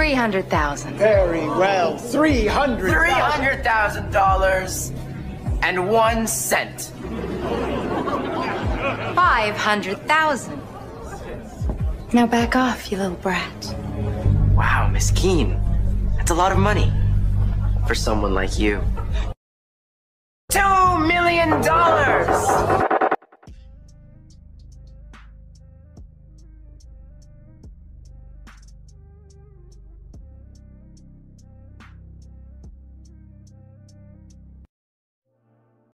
300,000. Very well, $300,000 and 1 cent. 500,000. Now back off, you little brat. Wow, Miss Keene. That's a lot of money for someone like you. $2 million!